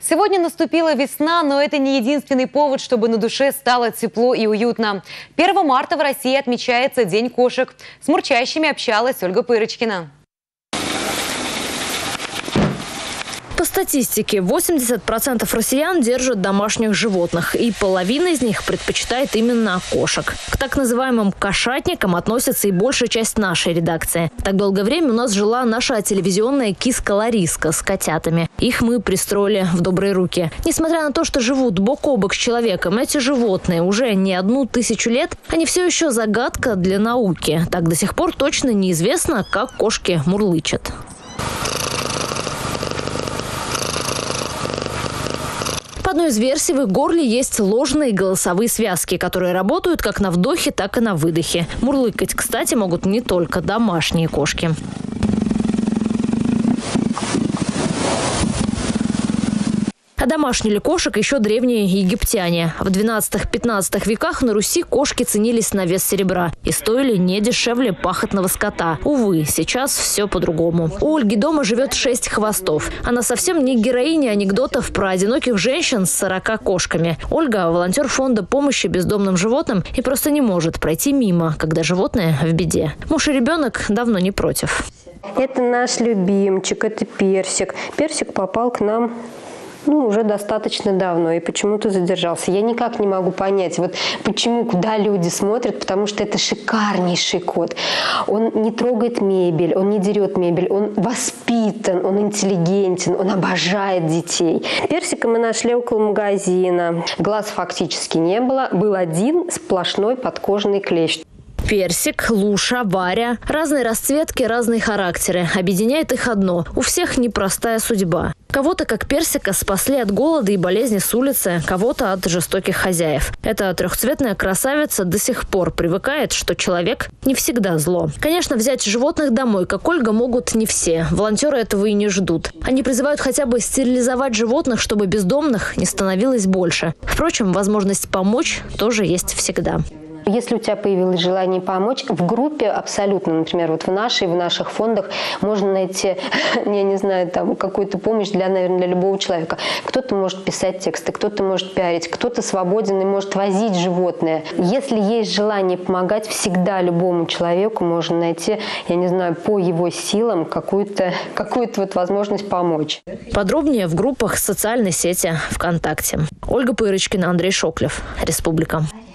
Сегодня наступила весна, но это не единственный повод, чтобы на душе стало тепло и уютно. 1 марта в России отмечается День кошек. С мурчащими общалась Ольга Пырочкина. По статистике, 80% россиян держат домашних животных, и половина из них предпочитает именно кошек. К так называемым кошатникам относится и большая часть нашей редакции. Так долгое время у нас жила наша телевизионная киска Лариска с котятами. Их мы пристроили в добрые руки. Несмотря на то, что живут бок о бок с человеком, эти животные уже не 1000 лет, они все еще загадка для науки. Так до сих пор точно неизвестно, как кошки мурлычат. По одной из версий, в их горле есть ложные голосовые связки, которые работают как на вдохе, так и на выдохе. Мурлыкать, кстати, могут не только домашние кошки. Одомашнили кошек еще древние египтяне. В 12-15 веках на Руси кошки ценились на вес серебра и стоили не дешевле пахотного скота. Увы, сейчас все по-другому. У Ольги дома живет 6 хвостов. Она совсем не героиня анекдотов про одиноких женщин с 40 кошками. Ольга – волонтер фонда помощи бездомным животным и просто не может пройти мимо, когда животное в беде. Муж и ребенок давно не против. Это наш любимчик, это Персик. Персик попал к нам уже достаточно давно и почему-то задержался. Я никак не могу понять, почему, куда люди смотрят, потому что это шикарнейший кот. Он не трогает мебель, он не дерет мебель, он воспитан, он интеллигентен, он обожает детей. Персика мы нашли около магазина. Глаз фактически не было, был один сплошной подкожный клещ. Персик, Луша, Варя. Разные расцветки, разные характеры. Объединяет их одно. У всех непростая судьба. Кого-то, как Персика, спасли от голода и болезни с улицы, кого-то от жестоких хозяев. Эта трехцветная красавица до сих пор привыкает, что человек не всегда зло. Конечно, взять животных домой, как Ольга, могут не все. Волонтеры этого и не ждут. Они призывают хотя бы стерилизовать животных, чтобы бездомных не становилось больше. Впрочем, возможность помочь тоже есть всегда. Если у тебя появилось желание помочь, в группе абсолютно, например, в наших фондах можно найти, я не знаю, какую-то помощь наверное, для любого человека. Кто-то может писать тексты, кто-то может пиарить, кто-то свободен и может возить животное. Если есть желание помогать, всегда любому человеку можно найти, я не знаю, по его силам какую-то возможность помочь. Подробнее в группах социальной сети ВКонтакте. Ольга Пырочкина, Андрей Шоклев. Республика.